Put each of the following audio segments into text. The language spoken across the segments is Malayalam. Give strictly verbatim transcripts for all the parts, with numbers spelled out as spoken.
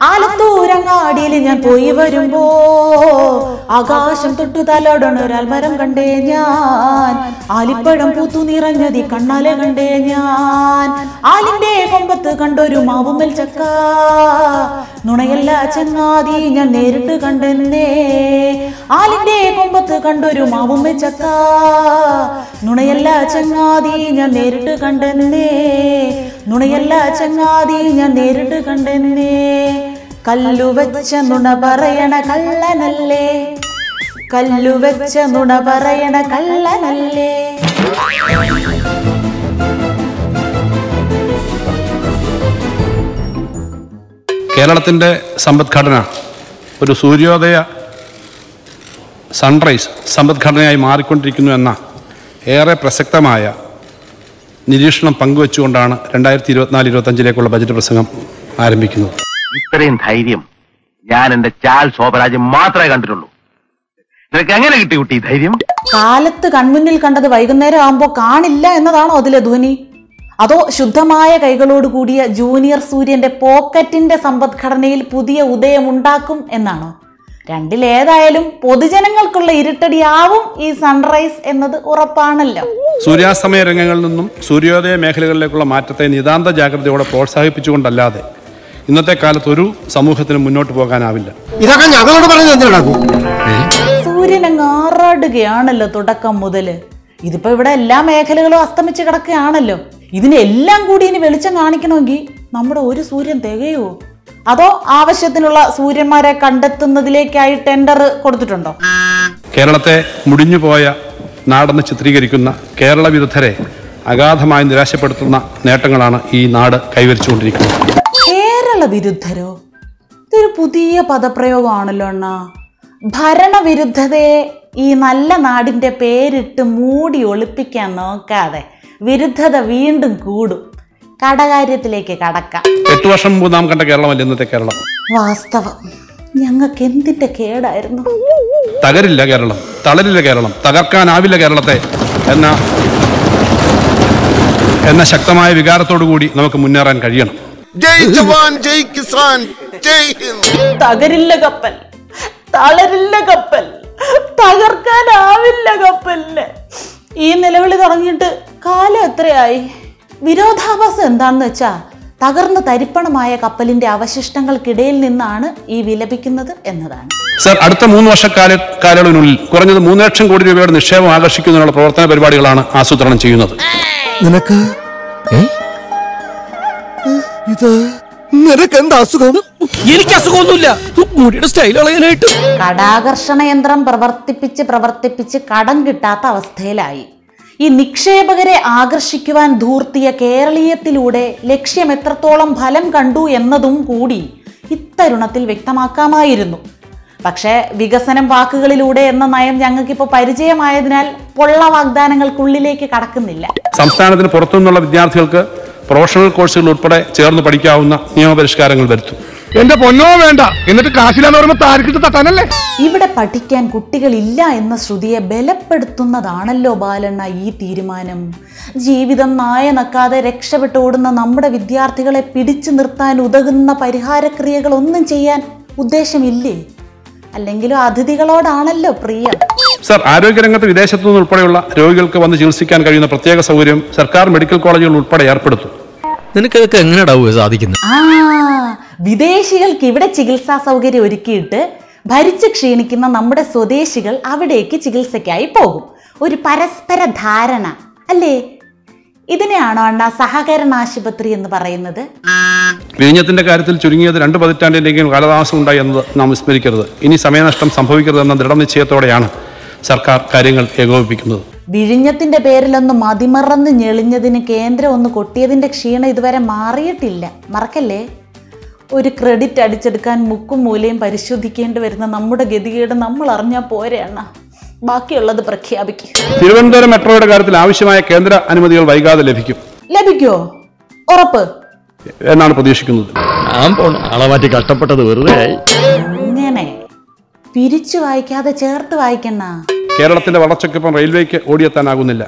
ആലത്തൂരങ്ങാടിയിൽ ഞാൻ പോയി വരുമ്പോ ആകാശം തൊട്ടു തലോടണൊരാൽമരം കണ്ടേ ഞാൻ. ആലിപ്പഴം പൂത്തു നിറഞ്ഞതി കണ്ണാലെ കണ്ടേ ഞാൻ. ആലിന്റെ കൊമ്പത്ത് കണ്ടൊരു മാവുമ്മൽ ചക്ക, നുണയല്ല ചങ്ങാതി ഞാൻ നേരിട്ട് കണ്ടെന്നേ. ആലിന്റെ കൊമ്പത്ത് കണ്ടൊരു മാവുമ്മൽ ചക്ക, നുണയല്ല ചങ്ങാതി ഞാൻ നേരിട്ട് കണ്ടെന്നേ. നുണയല്ല ചങ്ങാതി ഞാൻ നേരിട്ട് കണ്ടെന്നേ. കല്ലുവെച്ച നുണ പറയണ കള്ളനല്ലേ, കല്ലുവെച്ച നുണ പറയണ കള്ളനല്ലേ. കേരളത്തിൻ്റെ സമ്പദ്ഘടന ഒരു സൂര്യോദയ സൺറൈസ് സമ്പദ്ഘടനയായി മാറിക്കൊണ്ടിരിക്കുന്നു എന്ന ഏറെ പ്രസക്തമായ നിരീക്ഷണം പങ്കുവെച്ചുകൊണ്ടാണ് രണ്ടായിരത്തി ഇരുപത്തിനാല് ഇരുപത്തഞ്ചിലേക്കുള്ള ബജറ്റ് പ്രസംഗം ആരംഭിക്കുന്നത്. ഇത്രയും ധൈര്യം ഞാൻ എന്റെ ചാൽ ശോഭരാജ് മാത്രമേ കണ്ടിട്ടുള്ളൂ. നിനക്ക് എങ്ങനെ കിട്ടി കുട്ടി ധൈര്യം? കാലത്ത് കൺമുന്നിൽ കണ്ടത് വൈകുന്നേരം ആകുമ്പോ കാണില്ല എന്നതാണോ അതിലെ ധ്വനി? അതോ ശുദ്ധമായ കൈകളോട് കൂടിയ ജൂനിയർ സൂര്യന്റെ പോക്കറ്റിന്റെ സമ്പദ്ഘടനയിൽ പുതിയ ഉദയം ഉണ്ടാക്കും എന്നാണോ? രണ്ടിലേതായാലും പൊതുജനങ്ങൾക്കുള്ള ഇരുട്ടടിയാവും ഈ സൺറൈസ് എന്നത് ഉറപ്പാണല്ലോ. സൂര്യാസ്തമയ രംഗങ്ങളിൽ നിന്നും സൂര്യോദയ മേഖലകളിലേക്കുള്ള മാറ്റത്തെ നിതാന്ത ജാഗ്രതയോടെ പ്രോത്സാഹിപ്പിച്ചുകൊണ്ടല്ലാതെ ഇന്നത്തെ കാലത്ത് ഒരു സമൂഹത്തിന് മുന്നോട്ട് പോകാനാവില്ല. ഇതൊക്കെ ഞങ്ങളോട് പറഞ്ഞു. സൂര്യൻ അങ്ങ് ആറാടുകയാണല്ലോ തുടക്കം മുതല്. ഇതിപ്പോ ഇവിടെ എല്ലാ മേഖലകളും അസ്തമിച്ച് കിടക്കുകയാണല്ലോ. ഇതിനെല്ലാം കൂടി ഇനി വെളിച്ചം കാണിക്കണമെങ്കിൽ നമ്മുടെ ഒരു സൂര്യൻ തികയോ? അതോ ആവശ്യത്തിനുള്ള സൂര്യന്മാരെ കണ്ടെത്തുന്നതിലേക്കായി ടെൻഡർ കൊടുത്തിട്ടുണ്ടോ? കേരളത്തെ മുടിഞ്ഞുപോയ നാടെന്ന് ചിത്രീകരിക്കുന്ന കേരള വിരുദ്ധരെ അഗാധമായി നിരാശപ്പെടുത്തുന്ന നേട്ടങ്ങളാണ് ഈ നാട് കൈവരിച്ചുകൊണ്ടിരിക്കുന്നത്. കേരള വിരുദ്ധരോ? ഇതൊരു പുതിയ പദപ്രയോഗമാണല്ലോ അണ്ണാ. ഭരണവിരുദ്ധതയെ ഈ നല്ല നാടിന്റെ പേരിട്ട് മൂടി ഒളിപ്പിക്കാൻ നോക്കാതെ വിരുദ്ധത വീണ്ടും കൂടും. കടകാര്യത്തിലേക്ക് കടക്കാം. എട്ടു വർഷം മുമ്പ് നാം കണ്ട കേരളമല്ല ഇന്നത്തെ കേരളം. വാസ്തവം, ഞങ്ങൾക്ക് എന്തിന്റെ കേടായിരുന്നു. തകരില്ല കേരളം, തളരില്ല കേരളം, തകർക്കാനാവില്ല കേരളത്തെ എന്ന എന്ന ശക്തമായ വികാരത്തോടു കൂടി നമുക്ക് മുന്നേറാൻ കഴിയണം. ജയ് ജവാൻ, ജയ് കിസാൻ, ജയ് ഹിന്ദ്. തകരില്ല കപ്പൽ, തളരില്ല കപ്പൽ, തകർക്കാനാവില്ല കപ്പലിന്. ഈ നിലവിളി തുടങ്ങിയിട്ട് കാലം എത്രയായി? വിരോധാഭാസം എന്താണെന്ന് വെച്ചാ തകർന്ന് തരിപ്പണമായ കപ്പലിന്റെ അവശിഷ്ടങ്ങൾക്കിടയിൽ നിന്നാണ് ഈ വിലപിക്കുന്നത് എന്നതാണ്. സർ, അടുത്ത മൂന്ന് വർഷക്കാല കാലയളവിനുള്ളിൽ കുറഞ്ഞത് മൂന്ന് ലക്ഷം കോടി രൂപയുടെ നിക്ഷേപം ആകർഷിക്കുന്നതിനുള്ള പ്രവർത്തന പരിപാടികളാണ് ആസൂത്രണം ചെയ്യുന്നത്. നിനക്ക് ഇത് നിനക്ക് എന്താ അസുഖം? എനിക്ക് അസുഖമൊന്നുമില്ല. മുടിയുടെ സ്റ്റൈൽ കളയാനായിട്ട് കടാകർഷണ യന്ത്രം പ്രവർത്തിപ്പിച്ച് പ്രവർത്തിപ്പിച്ച് കടം കിട്ടാത്ത അവസ്ഥയിലായി. ഈ നിക്ഷേപകരെ ആകർഷിക്കുവാൻ ധൂർത്തിയ കേരളീയത്തിലൂടെ ലക്ഷ്യം എത്രത്തോളം ഫലം കണ്ടു എന്നതും കൂടി ഇത്തരുണത്തിൽ വ്യക്തമാക്കാമായിരുന്നു. പക്ഷേ വികസനം വാക്കുകളിലൂടെ എന്ന നയം ഞങ്ങൾക്കിപ്പോൾ പരിചയമായതിനാൽ പൊള്ള വാഗ്ദാനങ്ങൾക്കുള്ളിലേക്ക് കടക്കുന്നില്ല. സംസ്ഥാനത്തിന് പുറത്തുനിന്നുള്ള വിദ്യാർത്ഥികൾക്ക് പ്രൊഫഷണൽ കോഴ്സുകൾ ഉൾപ്പെടെ ചേർന്ന് പഠിക്കാവുന്ന നിയമപരിഷ്കാരങ്ങൾ വരുത്തും. എന്റെ പൊന്നോ വേണ്ട, എന്നിട്ട് കാശിലാന്ന് പറയുമ്പോ താരിക്കിട്ട് തട്ടാനല്ലേ? ഇവിടെ പഠിക്കാൻ കുട്ടികളില്ല എന്ന ശ്രുതിയെ ബലപ്പെടുത്തുന്നതാണല്ലോ ബാലണ്ണ ഈ തീരുമാനം. ജീവിതം നായ നക്കാതെ രക്ഷപ്പെട്ടോടുന്ന നമ്മുടെ വിദ്യാർത്ഥികളെ പിടിച്ചു നിർത്താൻ ഉതകുന്ന പരിഹാരക്രിയകളൊന്നും ചെയ്യാൻ ഉദ്ദേശമില്ലേ? അല്ലെങ്കിലും അതിഥികളോടാണല്ലോ പ്രിയം. സർ, ആരോഗ്യരംഗത്ത് വിദേശത്തു നിന്ന് ഉൾപ്പെടെയുള്ള രോഗികൾക്ക് വന്ന് ചികിത്സിക്കാൻ കഴിയുന്ന പ്രത്യേക സൗകര്യം സർക്കാർ മെഡിക്കൽ കോളേജുകൾ ഉൾപ്പെടെ ഏർപ്പെടുത്തും. നിനക്കതൊക്കെ എങ്ങനെയാടാവുക സാധിക്കുന്നത്? ആ വിദേശികൾക്ക് ഇവിടെ ചികിത്സാ സൗകര്യം ഒരുക്കിയിട്ട് ഭരിച്ച് ക്ഷീണിക്കുന്ന നമ്മുടെ സ്വദേശികൾ അവിടേക്ക് ചികിത്സയ്ക്കായി പോകും. ഒരു പരസ്പര ധാരണ അല്ലേ? ഇതിനെയാണോ അണ്ണാ സഹകരണ ആശുപത്രി എന്ന് പറയുന്നത്? വിഴിഞ്ഞത്തിന്റെ കാര്യത്തിൽ ചുരുങ്ങിയത് രണ്ട് പതിറ്റാണ്ടിലേക്കും കാലതാമസം ഉണ്ടായി എന്നത് നാം വിസ്മരിക്കരുത്. ഇനി സമയനഷ്ടം സംഭവിക്കരുതെന്ന ദൃഢനിശ്ചയത്തോടെയാണ് സർക്കാർ കാര്യങ്ങൾ ഏകോപിപ്പിക്കുന്നത്. വിഴിഞ്ഞത്തിന്റെ പേരിലൊന്ന് മതിമറന്ന് ഞെളിഞ്ഞതിന് കേന്ദ്രം ഒന്ന് കൊട്ടിയതിന്റെ ക്ഷീണം ഇതുവരെ മാറിയിട്ടില്ല. മറക്കല്ലേ? ഒരു ക്രെഡിറ്റ് അടിച്ചെടുക്കാൻ മുക്കും മൂലയും പരിശോധിക്കേണ്ടി വരുന്ന നമ്മുടെ ഗതികേട് നമ്മൾ അറിഞ്ഞാൽ പോരെ അണ്ണ. ബാക്കിയുള്ളത് പ്രഖ്യാപിക്കും. തിരുവനന്തപുരം മെട്രോയുടെ കാര്യത്തിൽ ആവശ്യമായ കേന്ദ്ര അനുമതികൾ വൈകാതെ ലഭിക്കും. ലഭിക്കോ? ഉറപ്പ് എന്നാണ് പ്രതീക്ഷിക്കുന്നത്. ആളെ കഷ്ടപ്പെട്ടത് വെറുതെ ആയി. ഇങ്ങനെ പിരിച്ചു വായിക്കാതെ ചേർത്ത് വായിക്കണ. കേരളത്തിന്റെ വളർച്ചയ്ക്കൊപ്പം റെയിൽവേക്ക് ഓടിയെത്താനാകുന്നില്ല.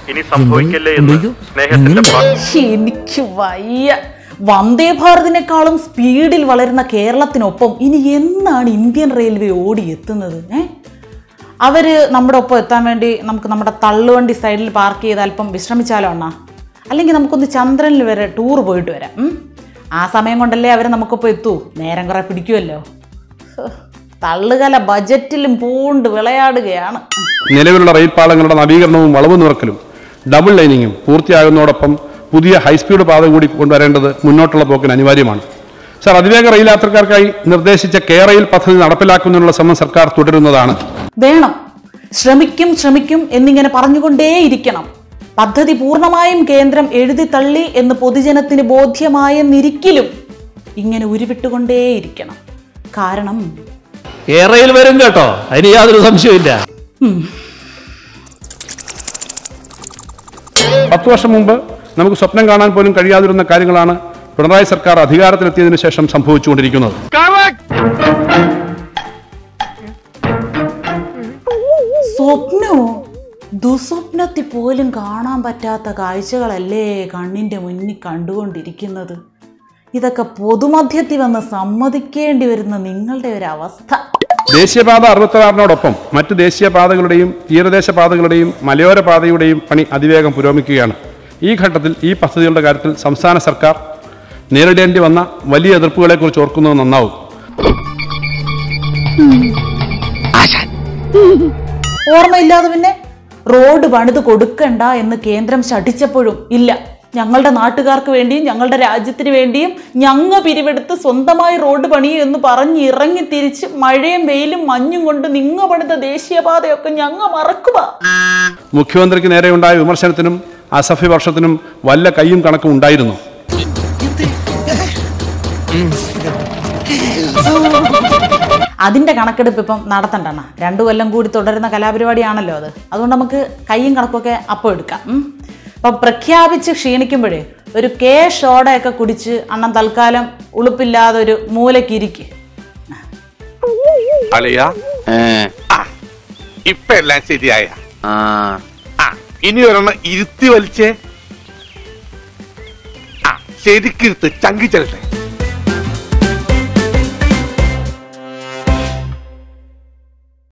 ഇനി സംഭവിക്കല്ലേ എന്ന് സ്നേഹത്തിന്റെ എനിക്ക് വയ്യ. വന്ദേ ഭാരതിനേക്കാളും സ്പീഡിൽ വളരുന്ന കേരളത്തിനൊപ്പം ഇനി എന്നാണ് ഇന്ത്യൻ റെയിൽവേ ഓടിയെത്തുന്നത്? ഏ അവര് നമ്മുടെ ഒപ്പം എത്താൻ വേണ്ടി നമുക്ക് നമ്മുടെ തള്ളുവണ്ടി സൈഡിൽ പാർക്ക് ചെയ്ത് അല്പം വിശ്രമിച്ചാലോ അണ്ണാ? അല്ലെങ്കിൽ നമുക്കൊന്ന് ചന്ദ്രനിൽ വരെ ടൂർ പോയിട്ട് വരാം. ആ സമയം കൊണ്ടല്ലേ അവർ നമുക്കൊപ്പം എത്തൂ. നേരം കുറെ പിടിക്കുമല്ലോ. തള്ളുകല ബജറ്റിലും പൂണ്ട് വിളയാടുകയാണ്. നിലവിലുള്ള റെയിൽ പാളങ്ങളുടെ നവീകരണവും വളവ് നിറക്കലും ഡബിൾ ലൈനിങ്ങും പൂർത്തിയാകുന്നതോടൊപ്പം പുതിയ ഹൈസ്പീഡ് പാത കൂടി കൊണ്ടുവരേണ്ടത് മുന്നോട്ടുള്ള പോക്കിന് അനിവാര്യമാണ്. സാർ, അതിവേഗ റെയിൽ യാത്രക്കാർക്കായി നിർദ്ദേശിച്ച കെ റെയിൽ പദ്ധതി നടപ്പിലാക്കുന്നതിനുള്ള ശ്രമം സർക്കാർ തുടരുന്നതാണ്. വേണം. ശ്രമിക്കും ശ്രമിക്കും എന്നിങ്ങനെ പറഞ്ഞുകൊണ്ടേയിരിക്കണം. പദ്ധതി പൂർണ്ണമായും കേന്ദ്രം എഴുതി തള്ളി എന്ന് പൊതുജനത്തിന് ബോധ്യമായെന്നിരിക്കലും ഇങ്ങനെ ഉരുവിട്ടുകൊണ്ടേയിരിക്കണം. കാരണം കേരളയിൽ വരും കേട്ടോ, അതിന് യാതൊരു സംശയമില്ല. പത്തു വർഷം മുമ്പ് നമുക്ക് സ്വപ്നം കാണാൻ പോലും കഴിയാതിരുന്ന കാര്യങ്ങളാണ് പിണറായി സർക്കാർ അധികാരത്തിലെത്തിയതിനു ശേഷം സംഭവിച്ചുകൊണ്ടിരിക്കുന്നത്. സ്വപ്നമോ? ദുസ്വപ്നത്തിൽ പോലും കാണാൻ പറ്റാത്ത കാഴ്ചകളല്ലേ കണ്ണിന്റെ മുന്നിൽ കണ്ടുകൊണ്ടിരിക്കുന്നത്. ഇതൊക്കെ പൊതുമധ്യത്തിൽ വന്ന് സമ്മതിക്കേണ്ടി വരുന്ന നിങ്ങളുടെ ഒരു അവസ്ഥ. ദേശീയപാത അറുപത്തിയാറിനോടൊപ്പം മറ്റ് ദേശീയപാതകളുടെയും തീരദേശ പാതകളുടെയും മലയോര പാതയുടെയും പണി അതിവേഗം പുരോഗമിക്കുകയാണ്. ഈ ഘട്ടത്തിൽ ഈ പദ്ധതികളുടെ കാര്യത്തിൽ സംസ്ഥാന സർക്കാർ നേരിടേണ്ടി വന്ന വലിയ എതിർപ്പുകളെക്കുറിച്ച് ഓർക്കുന്നത് നന്നാവും. ഓർമ്മയില്ലാതെ പിന്നെ റോഡ് പണിത് കൊടുക്കണ്ട എന്ന് കേന്ദ്രം ശഠിച്ചപ്പോഴും ഇല്ല, ഞങ്ങളുടെ നാട്ടുകാർക്ക് വേണ്ടിയും ഞങ്ങളുടെ രാജ്യത്തിന് വേണ്ടിയും ഞങ്ങ പിരിവെടുത്ത് സ്വന്തമായി റോഡ് പണിയും എന്ന് പറഞ്ഞ് ഇറങ്ങി തിരിച്ച് മഴയും വെയിലും മഞ്ഞും കൊണ്ട് നിങ്ങ പണിത ദേശീയപാതയൊക്കെ ഞങ്ങ മറക്കുക. മുഖ്യമന്ത്രിക്ക് നേരെയുണ്ടായ വിമർശനത്തിനും അസഭ്യ വർഷത്തിനും വല്ല കയ്യും കണക്കും ഉണ്ടായിരുന്നു. അതിന്റെ കണക്കെടുപ്പ് ഇപ്പം നടത്തണ്ടണ്ണ. രണ്ടു കൊല്ലം കൂടി തുടരുന്ന കലാപരിപാടിയാണല്ലോ അത്. അതുകൊണ്ട് നമുക്ക് കയ്യും കണക്കൊക്കെ അപ്പം എടുക്കാം. അപ്പം പ്രഖ്യാപിച്ച് ക്ഷീണിക്കുമ്പോഴേ ഒരു കേ ഷോടയൊക്കെ കുടിച്ച് അണ്ണൻ തൽക്കാലം ഉളുപ്പില്ലാതെ ഒരു മൂലക്കിരിക്ക്. ഇപ്പൊ എല്ലാം ശരിയായ ഇനി ഒരെണ്ണം ഇരുത്തി വലിച്ചേ. ശരിക്കിരുത്ത് ചങ്കി ചെല്ലട്ടെ.